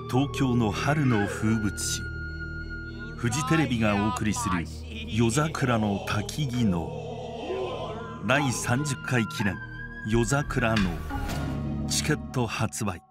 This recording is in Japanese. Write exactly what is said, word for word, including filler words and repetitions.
東京の春の風物詩、フジテレビがお送りする夜桜の滝技能だいさんじゅっかい記念夜桜能チケット発売。